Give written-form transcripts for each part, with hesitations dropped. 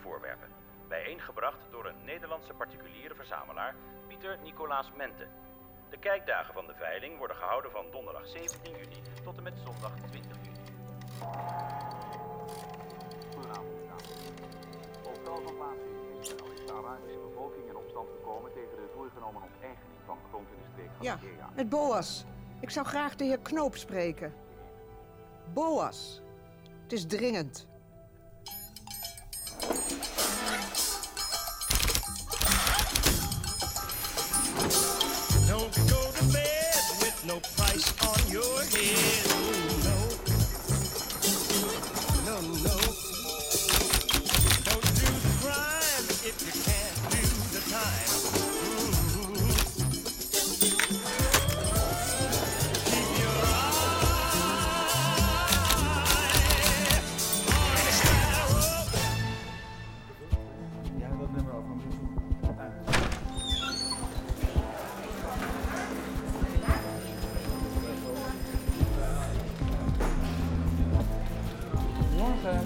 voorwerpen. Bijeengebracht door een Nederlandse particuliere verzamelaar, Pieter Nicolaas Mente. De kijkdagen van de veiling worden gehouden van donderdag 17 juni tot en met zondag 20 juni. Goedenavond, dames en heren. Op tal van plaatsen in Israël is de Arabische bevolking in opstand gekomen tegen de voorgenomen onteigening van grond in de streek van Nigeria. Ja, met Boas. Ik zou graag de heer Knoop spreken. Boas. Het is dringend. Don't go to bed with no price on your head. No, no, no. Don't do the crime if you can't do the time. Keep your eye on the sparrow. Ja, dat nummer ook nog. Morgen.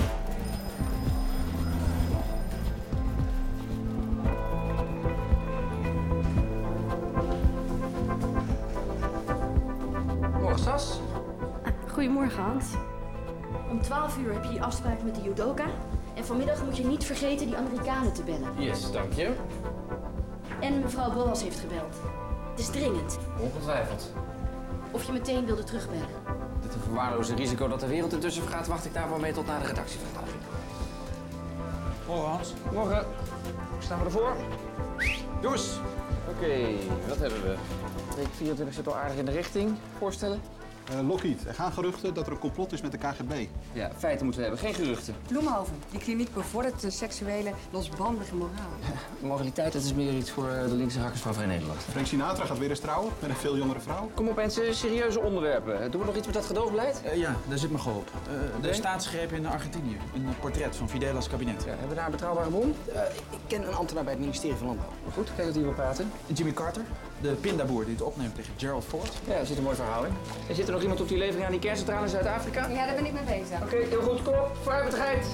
Morgen, Sas. Goedemorgen, Hans. Om 12 uur heb je die afspraak met de judoka. En vanmiddag moet je niet vergeten die Amerikanen te bellen. Yes, dank je. En mevrouw Boas heeft gebeld. Het is dringend. Ongetwijfeld. Of je meteen wilde terugbellen. Met een verwaarloosde risico dat de wereld intussen vergaat, wacht ik daar wel mee tot na de redactievergadering. Morgen, Hans. Morgen. Staan we ervoor? Jongens. Oké, wat hebben we? Week 24 zit al aardig in de richting. Voorstellen? Lockheed, er gaan geruchten dat er een complot is met de KGB. Ja, feiten moeten we hebben, geen geruchten. Bloemhoven, die kliniek bevordert de seksuele losbandige moraal. Moraliteit, dat is meer iets voor de linkse hakkers van Vrij Nederland. Frank Sinatra gaat weer eens trouwen met een veel jongere vrouw. Kom op mensen, serieuze onderwerpen. Doen we nog iets met dat gedoogbeleid? Ja, daar zit me geholpen. De staatsgreep in Argentinië. Een portret van Fidel als kabinet. Ja, hebben we daar een betrouwbare bron? Ik ken een ambtenaar bij het ministerie van Landbouw. Goed, kijk dat hij wil praten. Jimmy Carter, de pindaboer die het opneemt tegen Gerald Ford. Ja, er zit een mooi verhaal in. En zit er nog iemand op die levering aan die kerncentrale in Zuid-Afrika? Ja, daar ben ik mee bezig. Oké, heel goed. Kom op. Vooruitbedrijf.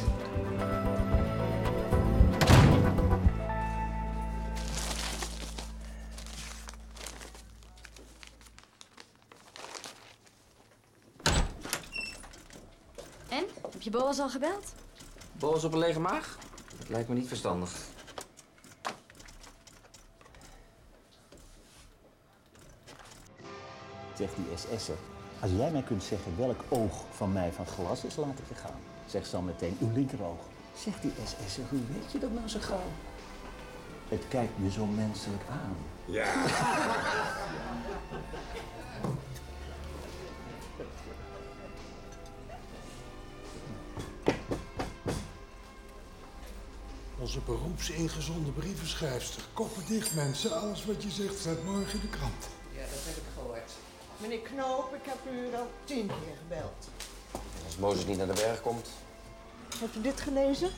En? Heb je Boas al gebeld? Boas op een lege maag? Dat lijkt me niet verstandig. Zegt die SS'er, als jij mij kunt zeggen welk oog van mij van glas is, laat ik je gaan. Zegt ze dan meteen uw linkeroog. Zegt die SS'er, hoe weet je dat nou zo gauw? Het kijkt me zo menselijk aan. Ja. Onze beroepsingezonde brievenschrijfster. Koppen dicht, mensen. Alles wat je zegt staat morgen in de krant. Ja, dat heb ik gehoord. Meneer Knoop, ik heb u al 10 keer gebeld. Als Mozes niet naar de berg komt. Heeft u dit gelezen?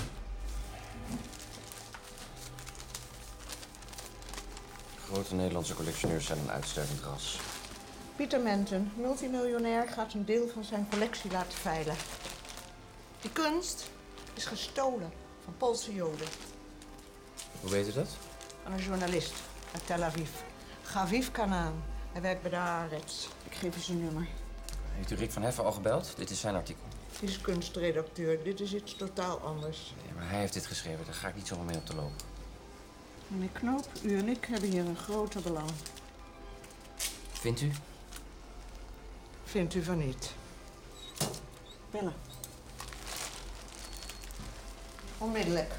Grote Nederlandse collectioneurs zijn een uitstervend ras. Pieter Menten, multimiljonair, gaat een deel van zijn collectie laten veilen. Die kunst is gestolen van Poolse Joden. Hoe weet u dat? Van een journalist uit Tel Aviv. Gaviv Kanaan. Hij werkt bij de Haaretz. Ik geef u zijn nummer. Heeft u Rick van Heffen al gebeld? Dit is zijn artikel. Hij is kunstredacteur. Dit is iets totaal anders. Ja, maar hij heeft dit geschreven. Daar ga ik niet zomaar mee op te lopen. Meneer Knoop, u en ik hebben hier een groter belang. Vindt u? Vindt u van niet? Bellen. Onmiddellijk.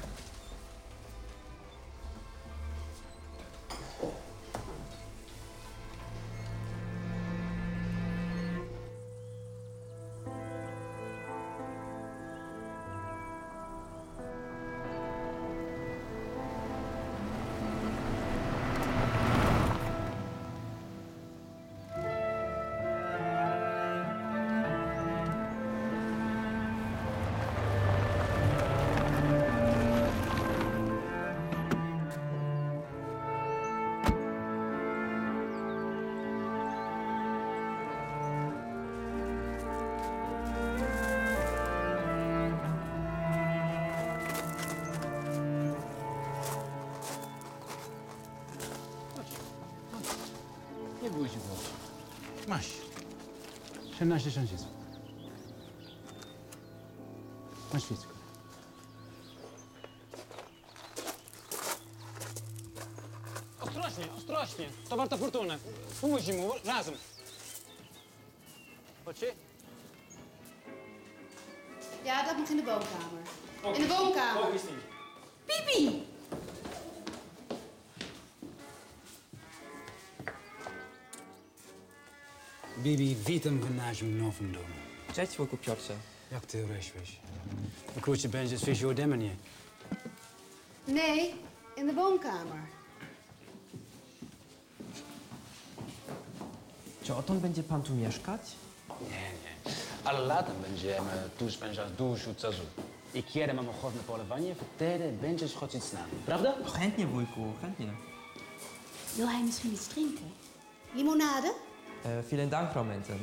будет вот. Маш, ще наші шанчиці. Маш Вітька. Осторожні, то Марта Фортуна. Поможіть йому, разом. Watje? Ja, dat moet in de woonkamer. In de woonkamer. Pipi! Bibi, witam w naszym nowym domu. Cześć, Wojku Piotrze. Jak ty weź. Wkrótce będzie świeżo ode mnie. Nee, in de woonkamer. Czy odtąd będzie pan tu mieszkać? Nie. Ale latem będziemy tu spędzać dużo czasu. I kiedy mamy ochotę polowanie, wtedy będziesz chodzić z nami. Prawda? Chętnie, Wojku, chętnie. Wil hij misschien iets drinken? Limonade? Vielen Dank, Frau Menten.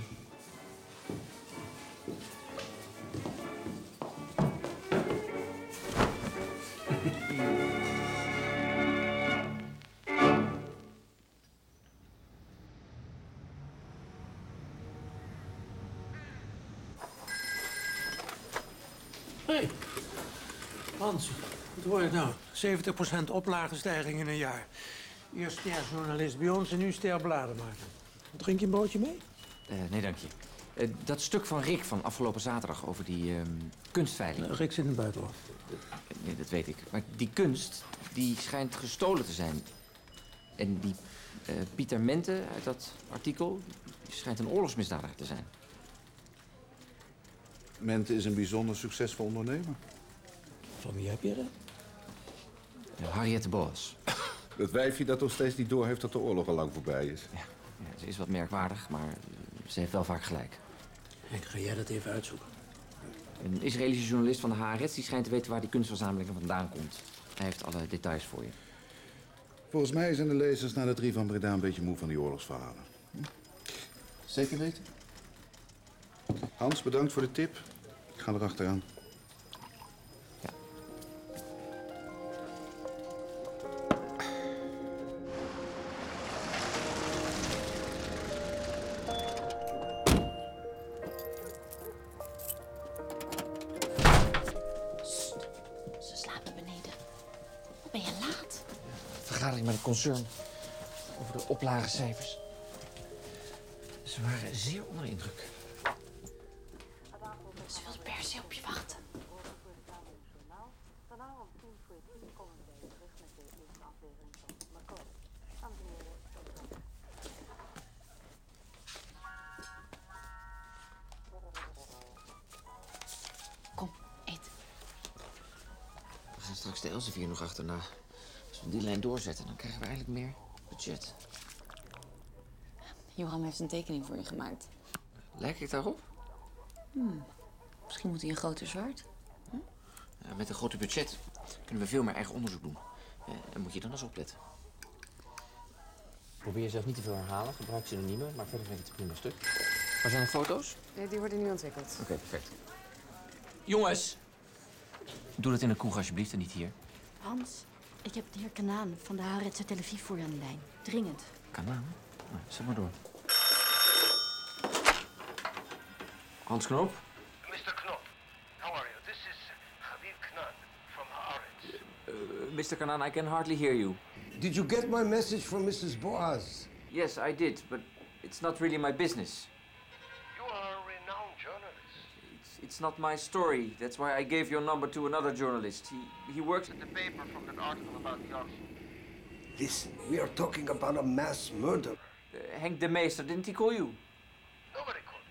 Hey, Hans, wat hoor je nou? 70% oplagenstijging in een jaar. Eerst sterjournalist bij ons en nu sterbladenmaker. Drink je een broodje mee? Nee, dank je. Dat stuk van Rick van afgelopen zaterdag over die kunstveiling. Rick zit in het buitenland. Nee, dat weet ik. Maar die kunst, die schijnt gestolen te zijn. En die Pieter Mente uit dat artikel, die schijnt een oorlogsmisdadiger te zijn. Mente is een bijzonder succesvol ondernemer. Van wie heb je dat? Harriet de Boas. Dat wijfje dat nog steeds niet doorheeft dat de oorlog al lang voorbij is. Ja, ze is wat merkwaardig, maar ze heeft wel vaak gelijk. Henk, ga jij dat even uitzoeken? Een Israëlische journalist van de Haaretz die schijnt te weten waar die kunstverzameling vandaan komt. Hij heeft alle details voor je. Volgens mij zijn de lezers na de 3 van Breda een beetje moe van die oorlogsverhalen. Zeker weten? Hans, bedankt voor de tip. Ik ga erachteraan. Ja. Ze slapen beneden. Wat ben je laat? Vergadering met het concern over de oplagecijfers. Ze waren zeer onder de indruk. Ze wil per se op je wachten. Kom, eet. We gaan straks de Elsevier nog achterna. Als we die lijn doorzetten, dan krijgen we eigenlijk meer budget. Joram heeft een tekening voor je gemaakt. Lijk ik daarop? Misschien moet hij een groter zwaard. Ja, met een groter budget kunnen we veel meer eigen onderzoek doen. En moet je dan eens opletten. Probeer jezelf niet te veel herhalen. Gebruik synoniemen, maar verder vind ik het een prima stuk. Waar zijn de foto's? Nee, die worden nu ontwikkeld. Oké, perfect. Jongens! Doe dat in de kroeg alsjeblieft en niet hier. Hans, ik heb de heer Kanaan van de Haaretzer Televisie voor je aan de lijn. Dringend. Kanaan? Nou, zet maar door. Hans Knoop? Mr. Knop, how are you? This is Habib Knan from Haaretz. Mr. Kanaan, I can hardly hear you. Did you get my message from Mrs. Boaz? Yes, I did, but it's not really my business. You are a renowned journalist. It's not my story. That's why I gave your number to another journalist. He works at The paper from that article about the auction. Listen, we are talking about a mass murder. Henk de Meester. Didn't he call you? Nobody called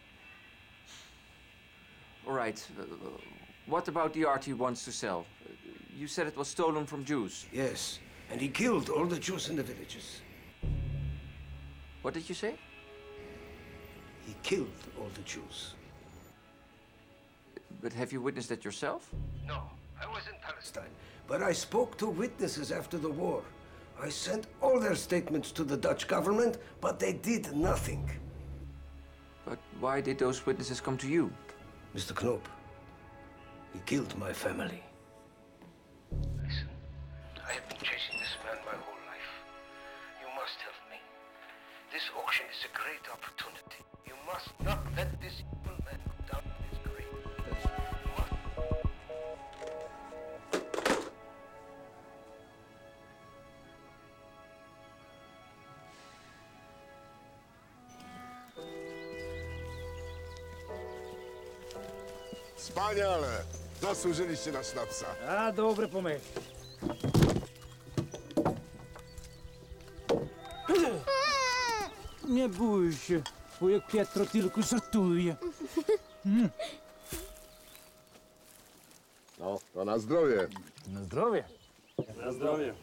me. All right. What about the art he wants to sell? You said it was stolen from Jews. Yes, and he killed all the Jews in the villages. What did you say? He killed all the Jews. But have you witnessed that yourself? No, I was in Palestine, but I spoke to witnesses after the war. I sent all their statements to the Dutch government, but they did nothing. But why did those witnesses come to you? Mr. Knoop, he killed my family. Listen, I have been chasing this man my whole life. You must help me. This Wspaniale! Zasłużyliście na sznapsa. A, dobre pomysł. Nie bój się, wujek Pietro tylko żartuje. No, to na zdrowie. Na zdrowie. Na zdrowie.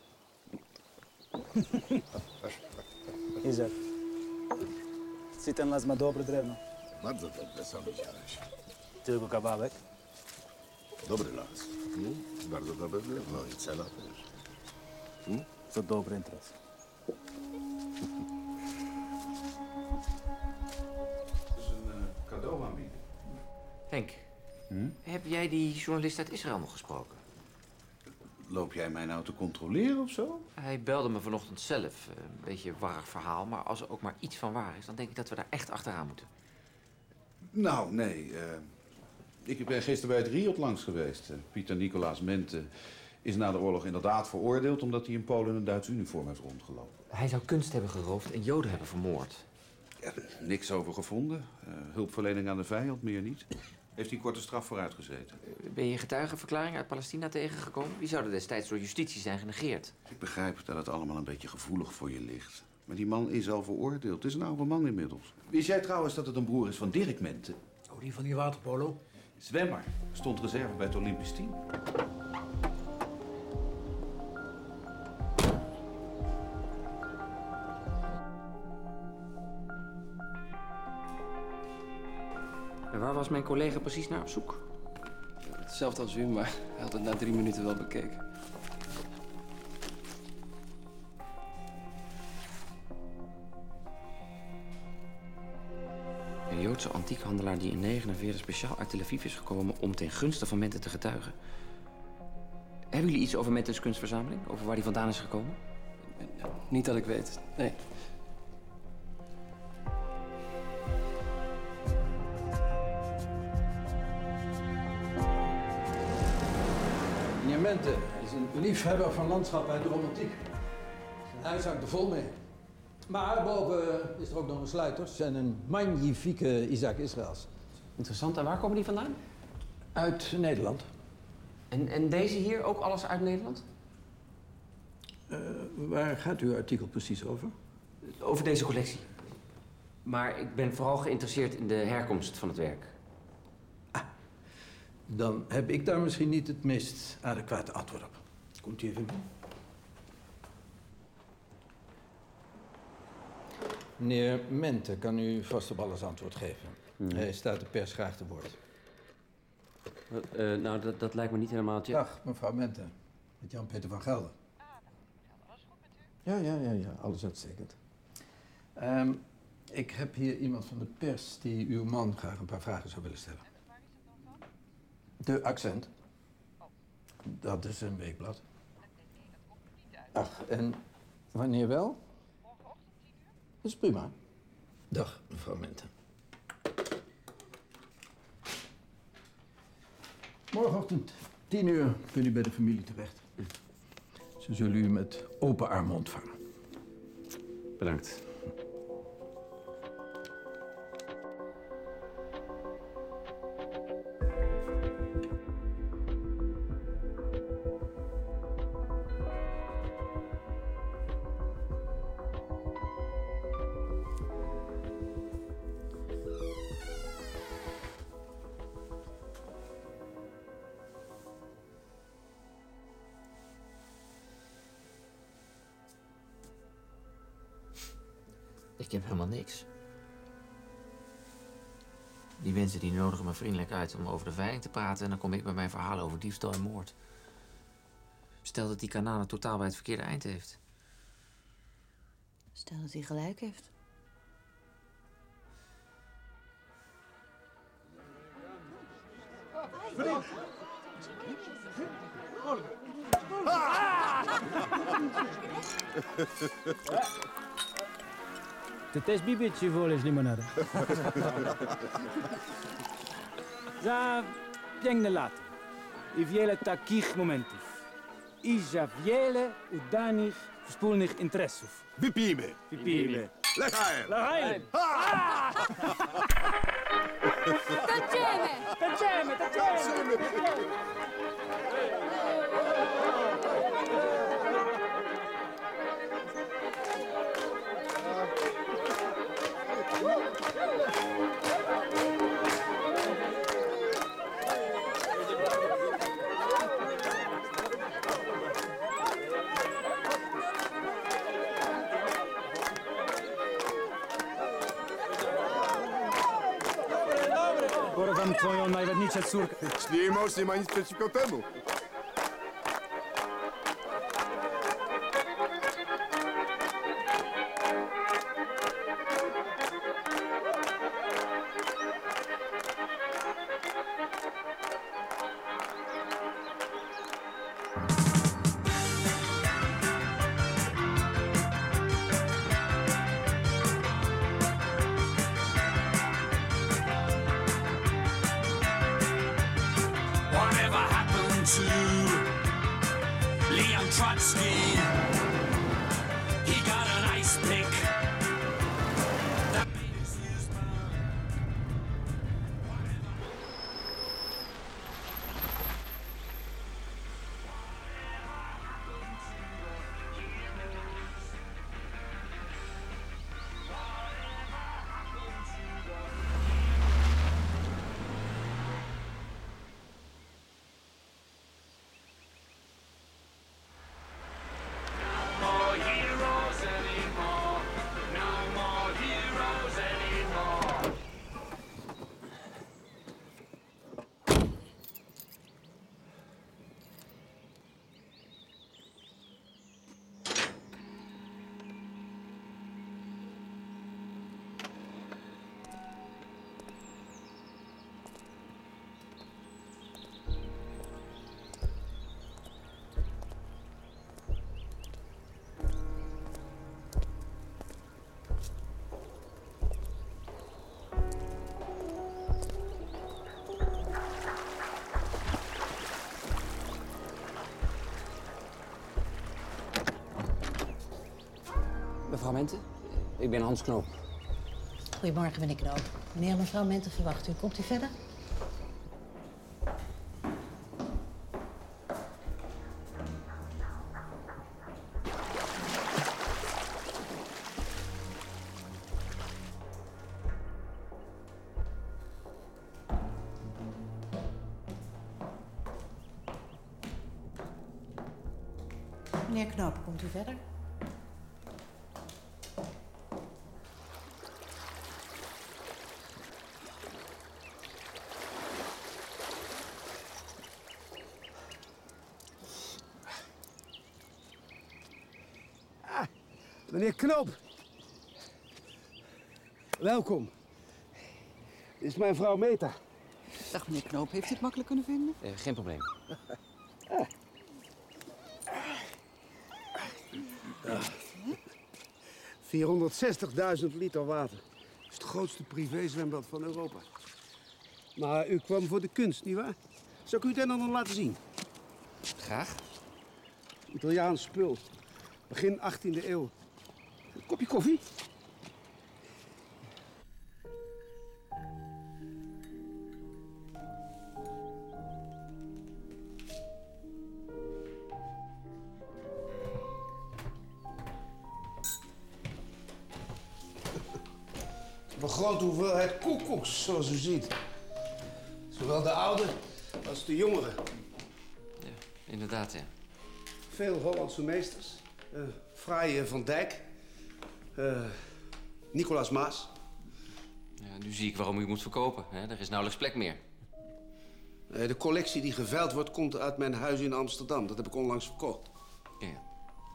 Izak, ten las ma dobre drewno. Bardzo dobre, sam widziałeś. Tylko kawałek. Dobry las. Bardzo dobre drewno i cena też. To dobre interes. Dat is een cadeau aanbieden. Henk, heb jij die journalist uit Israël nog gesproken? Loop jij mij nou te controleren of zo? Hij belde me vanochtend zelf. Een beetje een warrig verhaal, maar als er ook maar iets van waar is, dan denk ik dat we daar echt achteraan moeten. Nou, nee. Ik ben gisteren bij het Riot langs geweest. Pieter Nicolaas Mente is na de oorlog inderdaad veroordeeld omdat hij in Polen in een Duits uniform heeft rondgelopen. Hij zou kunst hebben geroofd en Joden hebben vermoord. Ja, niks over gevonden. Hulpverlening aan de vijand, meer niet. Heeft hij korte straf voor uitgezeten. Ben je getuigenverklaring uit Palestina tegengekomen? Die zouden destijds door justitie zijn genegeerd. Ik begrijp dat het allemaal een beetje gevoelig voor je ligt. Maar die man is al veroordeeld. Het is een oude man inmiddels. Wist jij trouwens dat het een broer is van Dirk Mente? Oh, die van die waterpolo? Zwemmer. Stond reserve bij het Olympisch team. En waar was mijn collega precies naar op zoek? Hetzelfde als u, maar hij had het na 3 minuten wel bekeken. Een Joodse antiekhandelaar die in 1949 speciaal uit Tel Aviv is gekomen om ten gunste van Mente te getuigen. Hebben jullie iets over Mente's kunstverzameling? Over waar die vandaan is gekomen? Niet dat ik weet, nee. Meneer Mente is een liefhebber van landschap uit de romantiek. Zijn huis hangt er vol mee. Maar boven is er ook nog een sluiters en een magnifieke Isaac Israëls. Interessant. En waar komen die vandaan? Uit Nederland. En deze hier ook alles uit Nederland? Waar gaat uw artikel precies over? Over deze collectie. Maar ik ben vooral geïnteresseerd in de herkomst van het werk. Dan heb ik daar misschien niet het meest adequate antwoord op. Komt u even mee? Meneer Mente kan u vast op alles antwoord geven. Hij staat de pers graag te woord. Nou, dat lijkt me niet helemaal... Dag, mevrouw Mente. Met Jan-Peter van Gelder. Ja, alles uitstekend. Ik heb hier iemand van de pers die uw man graag een paar vragen zou willen stellen. De Accent. Dat is een weekblad. Ach, en wanneer wel? Dat is prima. Dag, mevrouw Mente. Morgenochtend, 10 uur, kunt u bij de familie terecht. Ze zullen u met open armen ontvangen. Bedankt. Ik heb helemaal niks. Die mensen die nodigen me vriendelijk uit om over de veiling te praten... en dan kom ik met mijn verhaal over diefstal en moord. Stel dat die Kanaan totaal bij het verkeerde eind heeft. Stel dat hij gelijk heeft. Te też bibici wolisz limonada. Za piękne lato. I wiele takich momentów. I za wiele udanych wspólnych interesów. Wypijmy! Wypijmy. Lechajem! Lechajem! Tańczymy! Taceme, taceme! Porwam twoją najładniejszą córkę. Ślimos nie ma nic przeciwko temu. Whatever happened to Leon Trotsky? He got an ice pick that made his ears burn. More heroes anymore. No more heroes anymore. Mevrouw Mente, ik ben Hans Knoop. Goedemorgen, meneer Knoop. Meneer en mevrouw Mente verwacht u. Komt u verder? Meneer Knoop, komt u verder? Meneer Knoop. Welkom. Dit is mijn vrouw Meta. Dag meneer Knoop, heeft u het makkelijk kunnen vinden? Geen probleem. 460.000 liter water. Dat is het grootste privézwembad van Europa. Maar u kwam voor de kunst, nietwaar? Zal ik u het een en ander laten zien? Graag. Italiaans spul. Begin 18e eeuw. Een kopje koffie? Een grote hoeveelheid koekoeks, zoals u ziet. Zowel de oude als de jongere. Ja, inderdaad, ja. Veel Hollandse meesters. Fraaie van Dijk. Nicolaas Maas. Ja, nu zie ik waarom u moet verkopen. Hè? Er is nauwelijks plek meer. De collectie die geveild wordt, komt uit mijn huis in Amsterdam. Dat heb ik onlangs verkocht. Ja.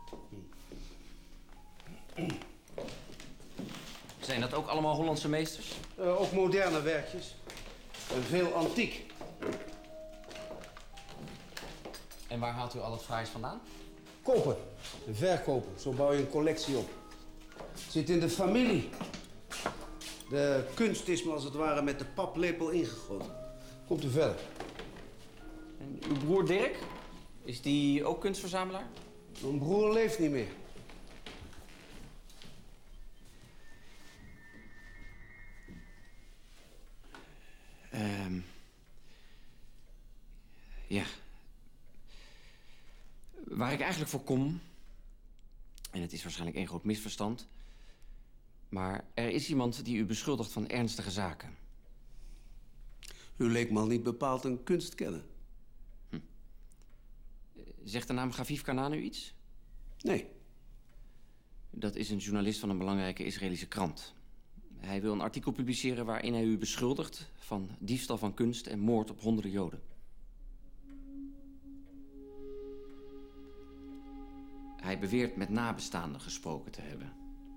Zijn dat ook allemaal Hollandse meesters? Ook moderne werkjes. En veel antiek. En waar haalt u al het fraais vandaan? Kopen en verkopen. Zo bouw je een collectie op. Het zit in de familie. De kunst is me als het ware met de paplepel ingegoten. Komt u verder. En uw broer Dirk? Is die ook kunstverzamelaar? Mijn broer leeft niet meer. Waar ik eigenlijk voor kom... en het is waarschijnlijk één groot misverstand... maar er is iemand die u beschuldigt van ernstige zaken. U leek me al niet bepaald een kunstkenner. Zegt de naam Gaviv Kanaan u iets? Nee. Dat is een journalist van een belangrijke Israëlische krant. Hij wil een artikel publiceren waarin hij u beschuldigt... van diefstal van kunst en moord op honderden Joden. Hij beweert met nabestaanden gesproken te hebben.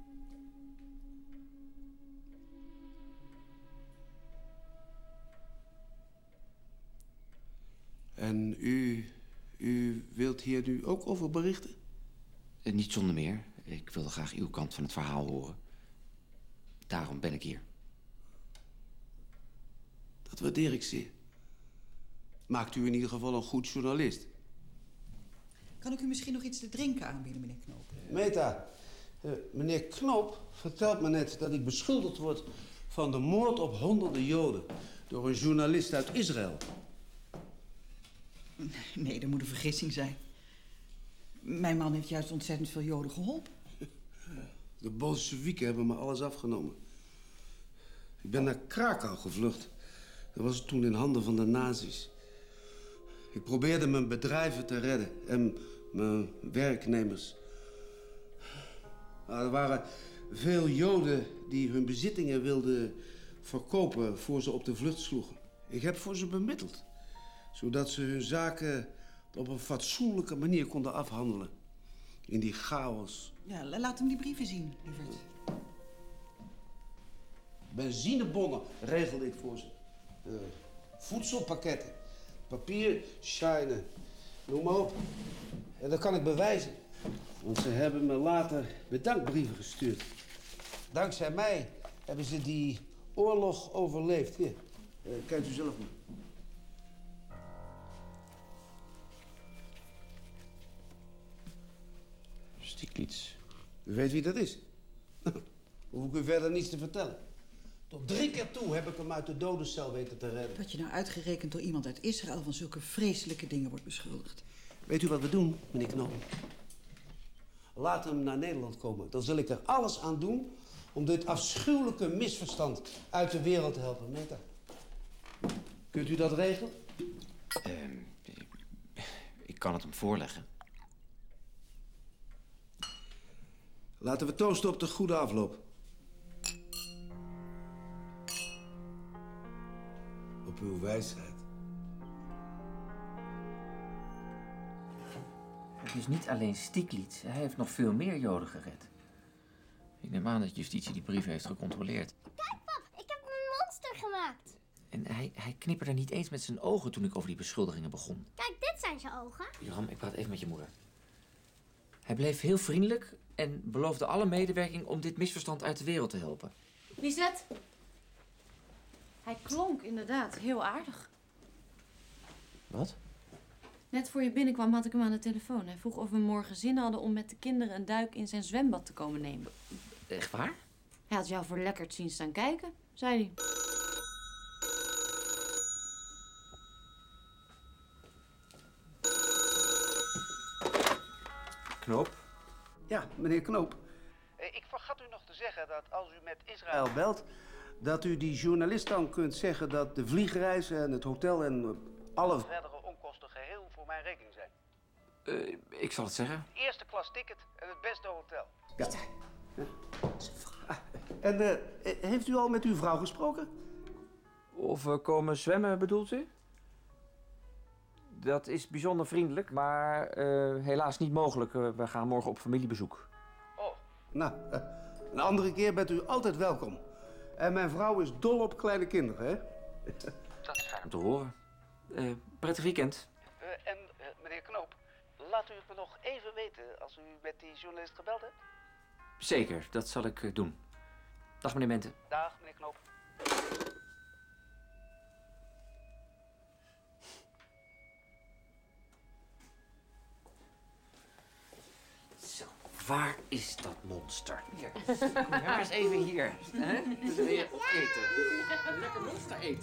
En u wilt hier nu ook over berichten? Niet zonder meer. Ik wilde graag uw kant van het verhaal horen. Daarom ben ik hier. Dat waardeer ik zeer. Maakt u in ieder geval een goed journalist. Kan ik u misschien nog iets te drinken aanbieden, meneer Knoop? Meta, meneer Knoop vertelt me net dat ik beschuldigd word... van de moord op honderden Joden door een journalist uit Israël. Nee, dat moet een vergissing zijn. Mijn man heeft juist ontzettend veel Joden geholpen. De Bolsjewieken hebben me alles afgenomen. Ik ben naar Krakau gevlucht. Dat was toen in handen van de nazi's. Ik probeerde mijn bedrijven te redden en mijn werknemers. Er waren veel Joden die hun bezittingen wilden verkopen voor ze op de vlucht sloegen. Ik heb voor ze bemiddeld, zodat ze hun zaken op een fatsoenlijke manier konden afhandelen. In die chaos. Ja, laat hem die brieven zien, lieverd. Benzinebonnen regelde ik voor ze. Voedselpakketten, papier, shine, noem maar op. En dat kan ik bewijzen. Want ze hebben me later bedankbrieven gestuurd. Dankzij mij hebben ze die oorlog overleefd. Hier, kijkt u zelf maar. Stiglitz. U weet wie dat is? Hoef ik u verder niets te vertellen. Tot 3 keer toe heb ik hem uit de dodencel weten te redden. Dat je nou uitgerekend door iemand uit Israël van zulke vreselijke dingen wordt beschuldigd. Weet u wat we doen, meneer Knoop? Laat hem naar Nederland komen. Dan zal ik er alles aan doen om dit afschuwelijke misverstand uit de wereld te helpen. Meta, kunt u dat regelen? Ik kan het hem voorleggen. Laten we toosten op de goede afloop. Op uw wijsheid. Het is niet alleen Stiglitz. Hij heeft nog veel meer Joden gered. Ik neem aan dat justitie die brief heeft gecontroleerd. Kijk, pap, ik heb een monster gemaakt. En hij knipperde niet eens met zijn ogen toen ik over die beschuldigingen begon. Kijk, dit zijn zijn ogen. Joram, ik praat even met je moeder. Hij bleef heel vriendelijk en beloofde alle medewerking om dit misverstand uit de wereld te helpen. Lisette? Hij klonk inderdaad heel aardig. Wat? Net voor je binnenkwam had ik hem aan de telefoon. Hij vroeg of we morgen zin hadden om met de kinderen een duik in zijn zwembad te komen nemen. Echt waar? Hij had jou verlekkerd zien staan kijken, zei hij. Knoop? Ja, meneer Knoop. Ik vergat u nog te zeggen dat als u met Israël belt... dat u die journalist dan kunt zeggen dat de vliegreis en het hotel en alle verdere onkosten geheel voor mijn rekening zijn. Ik zal het zeggen. Eerste klas ticket en het beste hotel. Ja. En heeft u al met uw vrouw gesproken? Of we komen zwemmen, bedoelt u? Dat is bijzonder vriendelijk, maar helaas niet mogelijk. We gaan morgen op familiebezoek. Oh, nou, een andere keer bent u altijd welkom. En mijn vrouw is dol op kleine kinderen, hè? Dat is fijn om te horen. Prettig weekend. En meneer Knoop, laat u het me nog even weten als u met die journalist gebeld hebt. Zeker, dat zal ik doen. Dag meneer Mente. Dag meneer Knoop. Zo, waar is dat monster? Hier, kom maar eens even hier. Hè? Dus weer eten. Een lekker monster eten.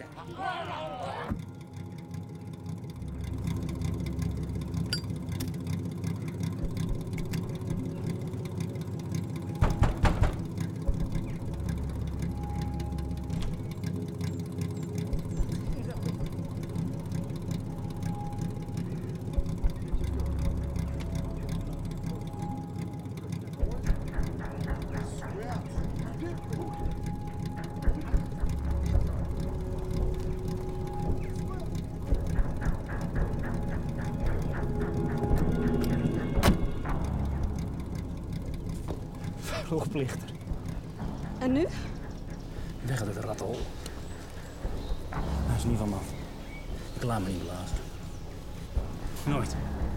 oorlogplichter. En nu? Weg uit het rathol. Dat is niet van me af. Ik laat me niet blazen. Nooit.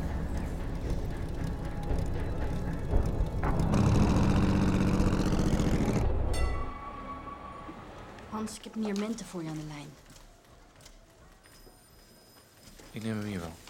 Hans, ik heb meneer Mente voor je aan de lijn. Ik neem hem hier wel.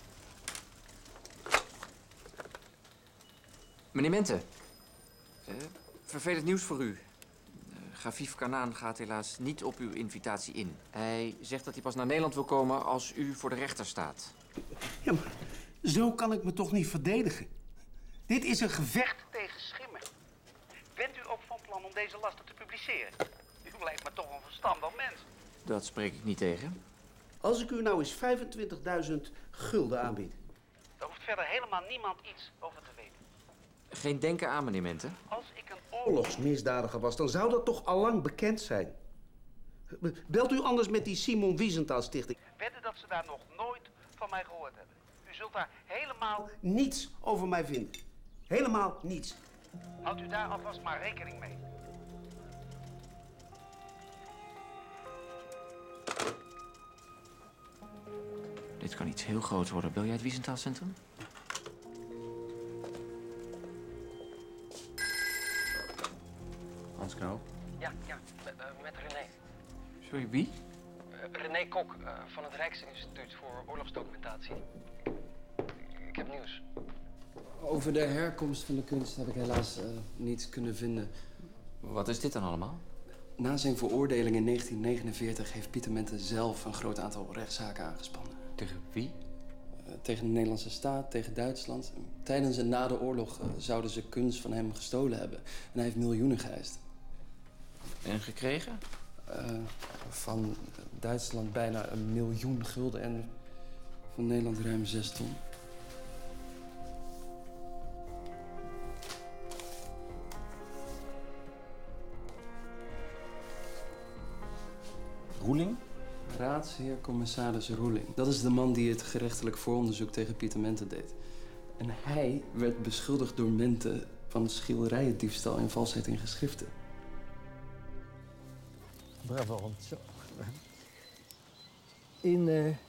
Meneer Mente. Vervelend nieuws voor u. Gafif Kanaan gaat helaas niet op uw invitatie in. Hij zegt dat hij pas naar Nederland wil komen als u voor de rechter staat. Ja, maar zo kan ik me toch niet verdedigen? Dit is een gevecht tegen schimmen. Bent u ook van plan om deze lasten te publiceren? U lijkt me toch een verstandig mens. Dat spreek ik niet tegen. Als ik u nou eens 25.000 gulden aanbied, daar hoeft verder helemaal niemand iets over te weten. Geen denken aan, meneer Mente. Als ik een oorlogsmisdadiger was, dan zou dat toch allang bekend zijn. Belt u anders met die Simon Wiesenthal Stichting. Wedden dat ze daar nog nooit van mij gehoord hebben. U zult daar helemaal niets over mij vinden. Helemaal niets. Houdt u daar alvast maar rekening mee. Dit kan iets heel groots worden. Bel jij het Wiesenthal Centrum? Hans Knoop. Ja, met René. Sorry, wie? René Kok van het Rijksinstituut voor Oorlogsdocumentatie. Ik heb nieuws. Over de herkomst van de kunst heb ik helaas niets kunnen vinden. Wat is dit dan allemaal? Na zijn veroordeling in 1949 heeft Pieter Mente zelf een groot aantal rechtszaken aangespannen. Tegen wie? Tegen de Nederlandse staat, tegen Duitsland. Tijdens en na de oorlog zouden ze kunst van hem gestolen hebben. En hij heeft miljoenen geëist. En gekregen? Van Duitsland bijna 1 miljoen gulden en van Nederland ruim 6 ton. Roeling? Raadsheer commissaris Roeling. Dat is de man die het gerechtelijk vooronderzoek tegen Pieter Mente deed. En hij werd beschuldigd door Mente van schilderijendiefstal en valsheid in geschriften. Bravo, Hans. In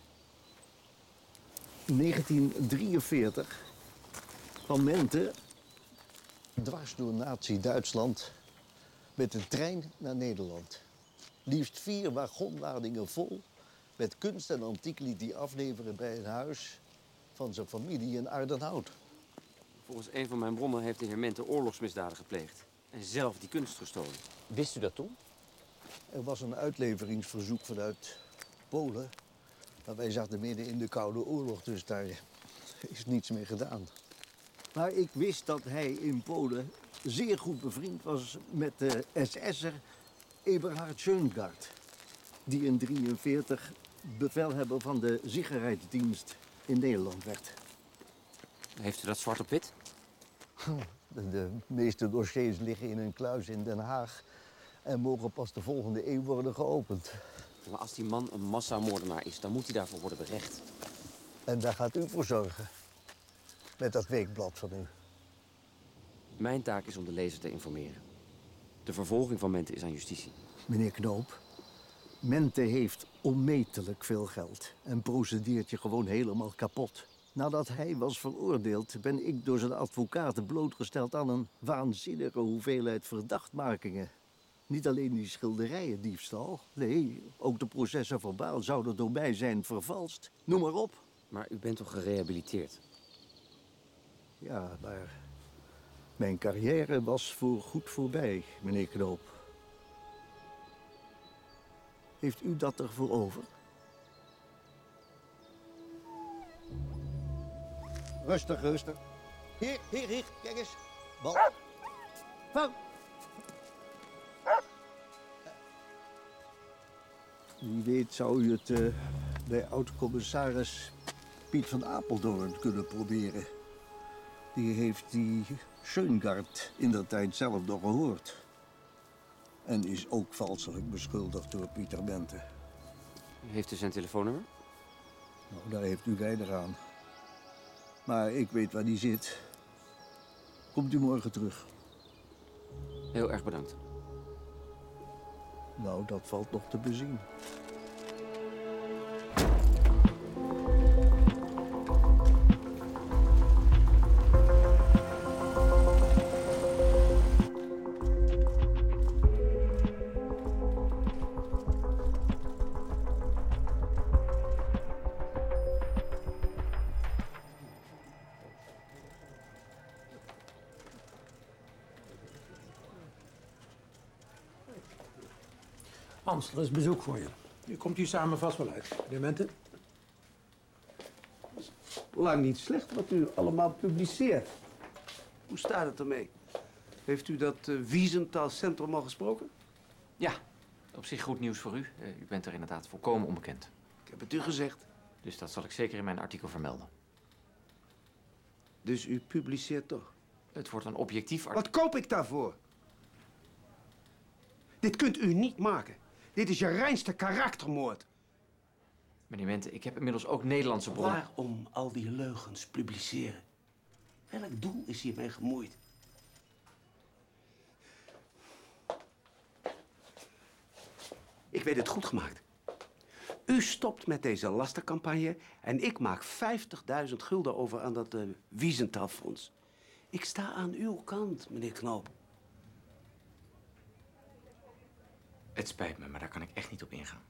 1943 kwam Mente dwars door Nazi-Duitsland met de trein naar Nederland. Liefst 4 wagonladingen vol met kunst en antiek liet hij afleveren bij een huis van zijn familie in Ardenhout. Volgens een van mijn bronnen heeft de heer Mente oorlogsmisdaden gepleegd. En zelf die kunst gestolen. Wist u dat toen? Er was een uitleveringsverzoek vanuit Polen. Maar wij zaten midden in de Koude Oorlog, dus daar is niets mee gedaan. Maar ik wist dat hij in Polen zeer goed bevriend was met de SS'er Eberhard Schöngard, die in 1943 bevelhebber van de Sicherheidsdienst in Nederland werd. Heeft u dat zwart op wit? De meeste dossiers liggen in een kluis in Den Haag en mogen pas de volgende eeuw worden geopend. Maar als die man een massamoordenaar is, dan moet hij daarvoor worden berecht. En daar gaat u voor zorgen, met dat weekblad van u. Mijn taak is om de lezer te informeren. De vervolging van Mente is aan justitie. Meneer Knoop, Mente heeft onmetelijk veel geld en procedeert je gewoon helemaal kapot. Nadat hij was veroordeeld, ben ik door zijn advocaten blootgesteld aan een waanzinnige hoeveelheid verdachtmakingen. Niet alleen die schilderijendiefstal, nee, ook de processen verbaal zouden door mij zijn vervalst. Noem maar op. Maar u bent toch gerehabiliteerd? Ja, maar mijn carrière was voorgoed voorbij, meneer Knoop. Heeft u dat ervoor over? Rustig, rustig. Hier, kijk eens. Bal. Vang. Wie weet zou u het bij oud-commissaris Piet van Apeldoorn kunnen proberen. Die heeft die Schöngard indertijd zelf nog gehoord. En is ook valselijk beschuldigd door Pieter Mente. Heeft u zijn telefoonnummer? Nou, daar heeft u weinig aan. Maar ik weet waar die zit. Komt u morgen terug. Heel erg bedankt. Nou, dat valt nog te bezien. Hans, er is bezoek voor je. Je komt hier samen vast wel uit. Meneer Mente? Lang niet slecht wat u allemaal publiceert. Hoe staat het ermee? Heeft u dat Wiesenthal Centrum al gesproken? Ja, op zich goed nieuws voor u. U bent er inderdaad volkomen onbekend. Ik heb het u gezegd. Dus dat zal ik zeker in mijn artikel vermelden. Dus u publiceert toch? Het wordt een objectief artikel. Wat koop ik daarvoor? Dit kunt u niet maken. Dit is je reinste karaktermoord. Meneer Mente, ik heb inmiddels ook Nederlandse bronnen. Waarom al die leugens publiceren? Welk doel is hiermee gemoeid? Ik weet het goed gemaakt. U stopt met deze lastencampagne en ik maak 50.000 gulden over aan dat Wiesenthal-fonds. Ik sta aan uw kant, meneer Knoop. Het spijt me, maar daar kan ik echt niet op ingaan.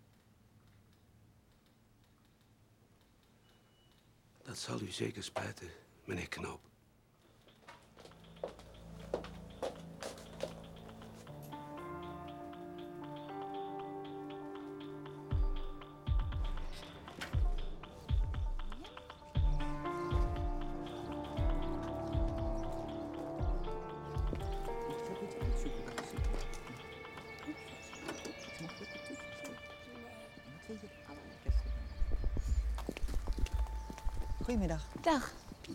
Dat zal u zeker spijten, meneer Knoop. Goedemiddag. Dag.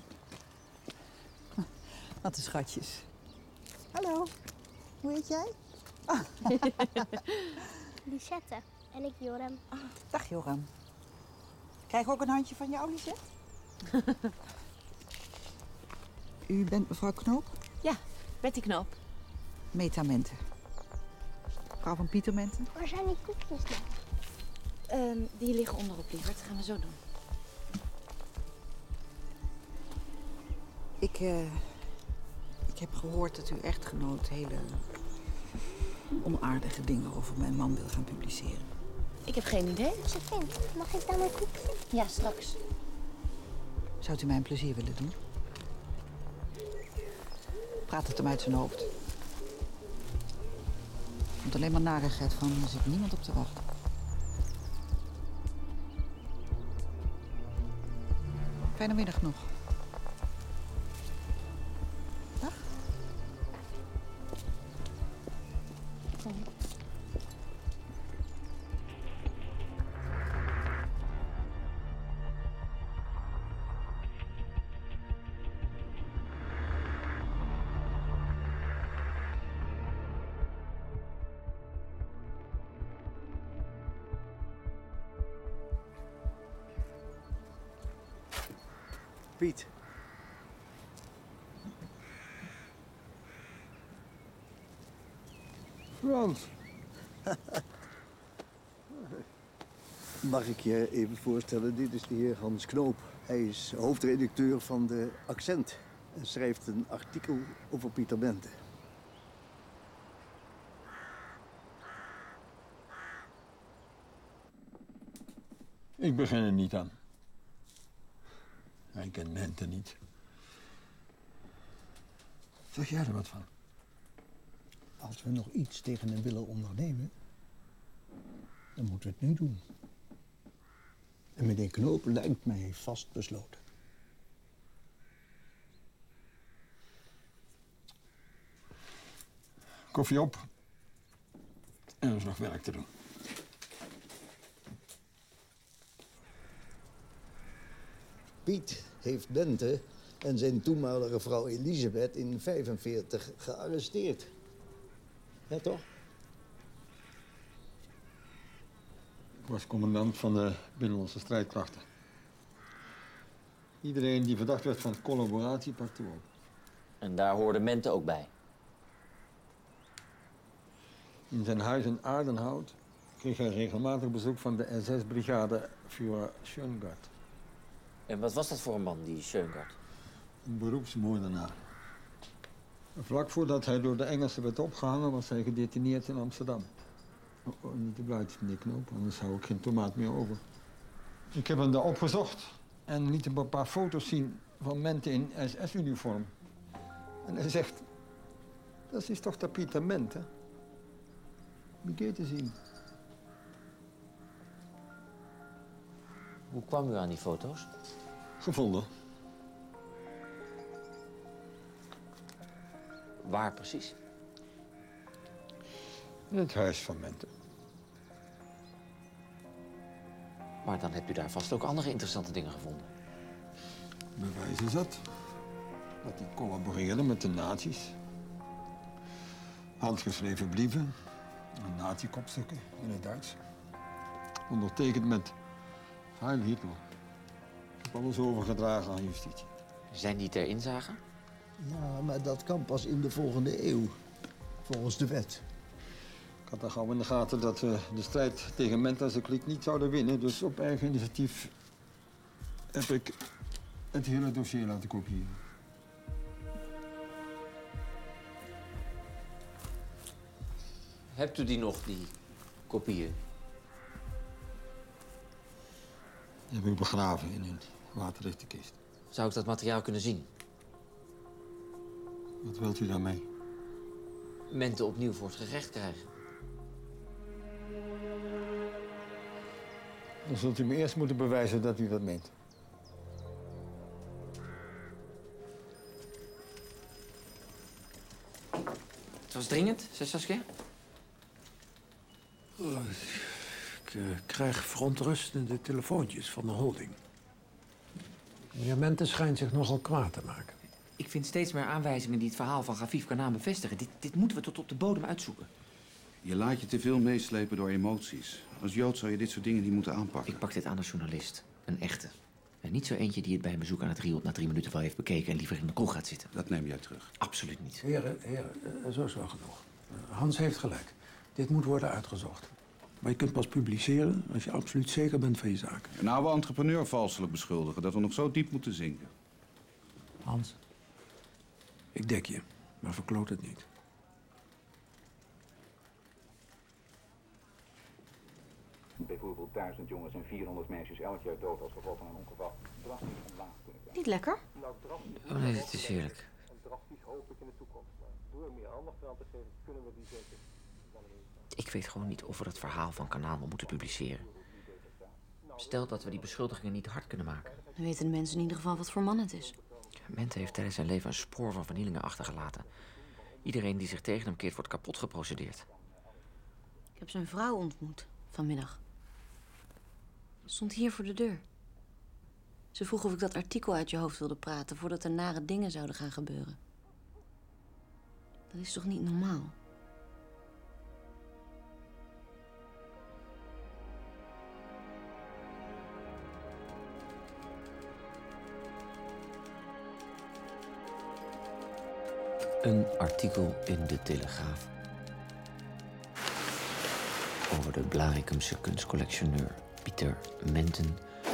Wat een schatjes. Hallo. Hoe heet jij? Lisette. En ik Joram. Dag Joram. Krijg ik ook een handje van jou, Lisette? U bent mevrouw Knoop? Ja, Betty Knoop. Meta Mente. Vrouw van Pieter Mente. Waar zijn die koekjes nou? Die liggen onderop, lieverd. Dat gaan we zo doen. Ik heb gehoord dat uw echtgenoot hele onaardige dingen over mijn man wil gaan publiceren. Ik heb geen idee. Josephine, mag ik dan een koekje? Ja, straks. Zou u mij een plezier willen doen? Praat het hem uit zijn hoofd. Er komt alleen maar narigheid van, er zit niemand op te wachten. Fijne middag nog. Dag. Piet. Frans. Mag ik je even voorstellen? Dit is de heer Hans Knoop. Hij is hoofdredacteur van de Accent en schrijft een artikel over Pieter Mente. Ik begin er niet aan. Hij kent Mente niet. Zeg jij er wat van? Als we nog iets tegen hem willen ondernemen, dan moeten we het nu doen. En meneer Knoop lijkt mij vast besloten. Koffie op. En er is nog werk te doen. Piet heeft Mente en zijn toenmalige vrouw Elisabeth in 1945 gearresteerd. Ja, toch? Ik was commandant van de Binnenlandse Strijdkrachten. Iedereen die verdacht werd van collaboratie pakte op. En daar hoorde Mente ook bij. In zijn huis in Aardenhout kreeg hij regelmatig bezoek van de SS-brigade Führer Schöngard. En wat was dat voor een man, die Schöngard? Een beroepsmoordenaar. Vlak voordat hij door de Engelsen werd opgehangen, was hij gedetineerd in Amsterdam. Oh, niet te blijven, meneer Knoop, anders hou ik geen tomaat meer over. Ik heb hem daar opgezocht en liet hem een paar foto's zien van Mente in SS-uniform. En hij zegt, dat is toch dat Pieter Mente? Wie geht te zien? Hoe kwam u aan die foto's? Gevonden. Waar precies? In het huis van Mente. Maar dan hebt u daar vast ook andere interessante dingen gevonden. Bewijzen zat. Dat hij collaboreerde met de nazi's. Handgeschreven brieven. En nazi-kopstukken in het Duits. Ondertekend met Heil Hitler. Ik heb alles overgedragen aan justitie. Zijn die ter inzage? Ja, maar dat kan pas in de volgende eeuw. Volgens de wet. Ik had al gauw in de gaten dat we de strijd tegen Mente en zijn kliek niet zouden winnen. Dus op eigen initiatief heb ik het hele dossier laten kopiëren. Hebt u die nog, die kopieën? Die heb ik begraven in een waterdichte kist. Zou ik dat materiaal kunnen zien? Wat wilt u daarmee? Mente opnieuw voor het gerecht krijgen. Dan zult u me eerst moeten bewijzen dat u dat meent. Het was dringend, zei Saskia? Ik krijg verontrustende telefoontjes van de holding. Meneer Mente schijnt zich nogal kwaad te maken. Ik vind steeds meer aanwijzingen die het verhaal van Gafif Kanaan bevestigen. Dit moeten we tot op de bodem uitzoeken. Je laat je te veel meeslepen door emoties. Als Jood zou je dit soort dingen niet moeten aanpakken. Ik pak dit aan als journalist. Een echte. En niet zo eentje die het bij een bezoek aan het Riot na 3 minuten wel heeft bekeken en liever in de kroeg gaat zitten. Dat neem jij terug. Absoluut niet. Heren, zo is wel genoeg. Hans heeft gelijk. Dit moet worden uitgezocht. Maar je kunt pas publiceren als je absoluut zeker bent van je zaak. Een oude entrepreneur valselijk beschuldigen dat we nog zo diep moeten zinken. Hans, ik dek je, maar verkloot het niet. Bijvoorbeeld 1000 jongens en 400 meisjes elk jaar dood als gevolg van een ongeval. Drastisch omlaag kunnen krijgen. Niet lekker? Nou, drastisch. Oh nee, dit is heerlijk. En drastisch hoop ik in de toekomst. Maar door meer aandacht aan te geven, kunnen we die zeker. Ik weet gewoon niet of we het verhaal van Kanaan wel moeten publiceren. Stel dat we die beschuldigingen niet hard kunnen maken. Dan weten de mensen in ieder geval wat voor man het is. Mente heeft tijdens zijn leven een spoor van vernielingen achtergelaten. Iedereen die zich tegen hem keert, wordt kapot geprocedeerd. Ik heb zijn vrouw ontmoet vanmiddag. Ze stond hier voor de deur. Ze vroeg of ik dat artikel uit je hoofd wilde praten voordat er nare dingen zouden gaan gebeuren. Dat is toch niet normaal? Een artikel in de Telegraaf. Over de Blaricumse kunstcollectioneur Pieter Menten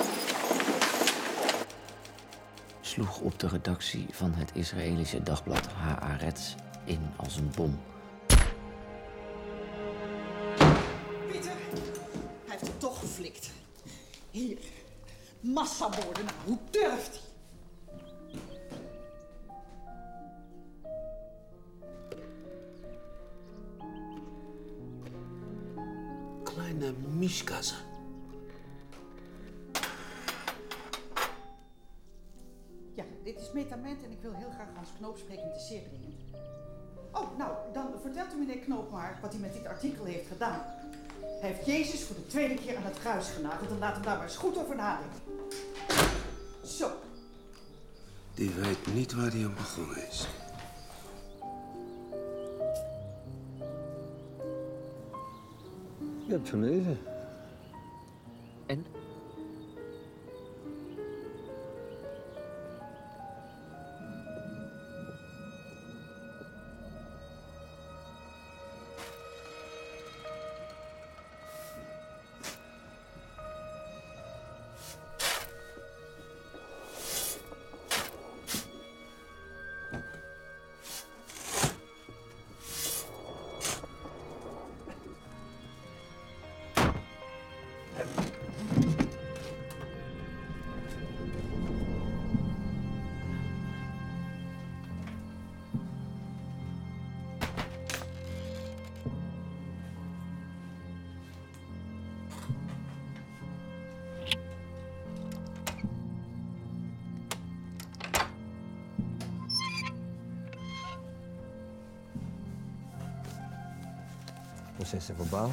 sloeg op de redactie van het Israëlische dagblad Haaretz in als een bom. Pieter, hij heeft het toch geflikt. Hier, massamoordenaar, hoe durft hij? Kleine Mischkase. Ja, dit is Metament en ik wil heel graag Hans Knoop spreken met de zeer dringend. Oh, nou, dan vertelt u meneer Knoop maar wat hij met dit artikel heeft gedaan. Hij heeft Jezus voor de 2e keer aan het kruis genageld en laat hem daar maar eens goed over nadenken. Zo. Die weet niet waar hij aan begonnen is. Je hebt gelezen. En? Processen verbaal.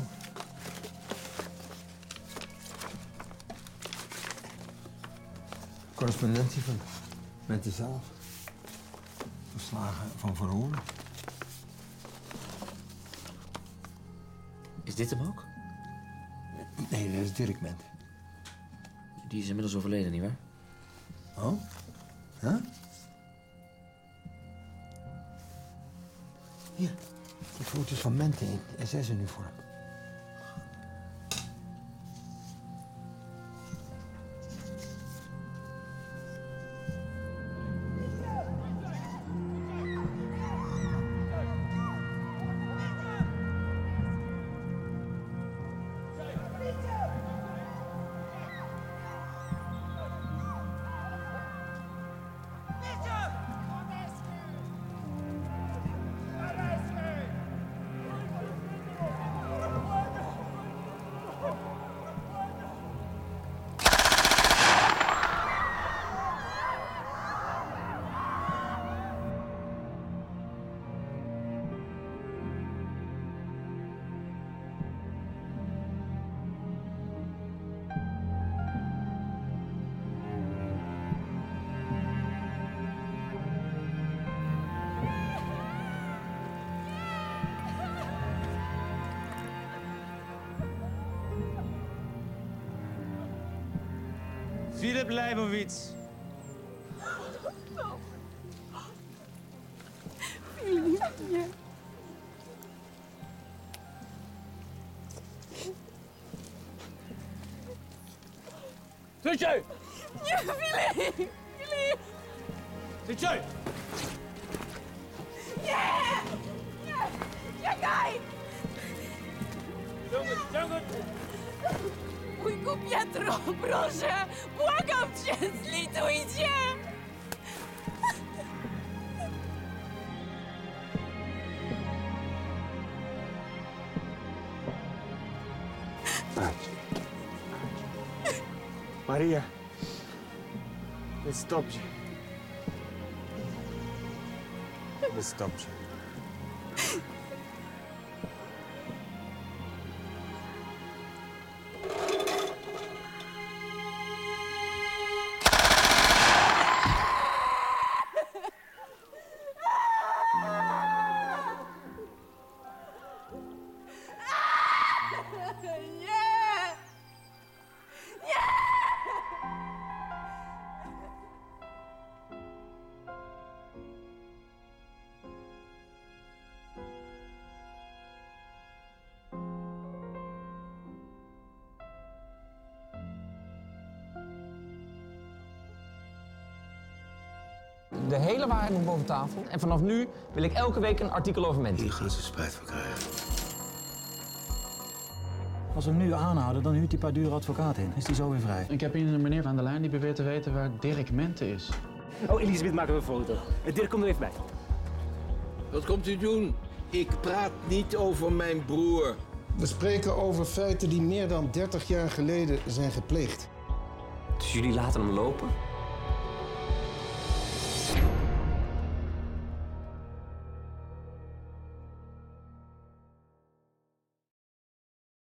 Correspondentie van mensen zelf. Verslagen van verhoren. Is dit hem ook? Nee, dat is Dirk Mente. Die is inmiddels overleden, nietwaar? Oh? Ja? Hier, die foto's van Mente in SS-uniform. Filip Leibowitz. Filipje. Tutje! Ja, Filip! Filip! Tutje! Nie! Nie! Czekaj! Ciągnąć! Wujku Pietro, proszę! Błagam cię, zlituj się! Maria, jest dobrze. Jest dobrze. Nie! Nie! De hele waarheid moet boven tafel. En vanaf nu wil ik elke week een artikel over Mente. Hier gaan ze spijt van krijgen. Als we hem nu aanhouden, dan huurt hij een paar dure advocaten in. Is die zo weer vrij? Ik heb hier een meneer aan de lijn die beweert te weten waar Dirk Mente is. Oh, Elisabeth, maken we een foto. Dirk, kom er even bij. Wat komt u doen? Ik praat niet over mijn broer. We spreken over feiten die meer dan 30 jaar geleden zijn gepleegd. Dus jullie laten hem lopen?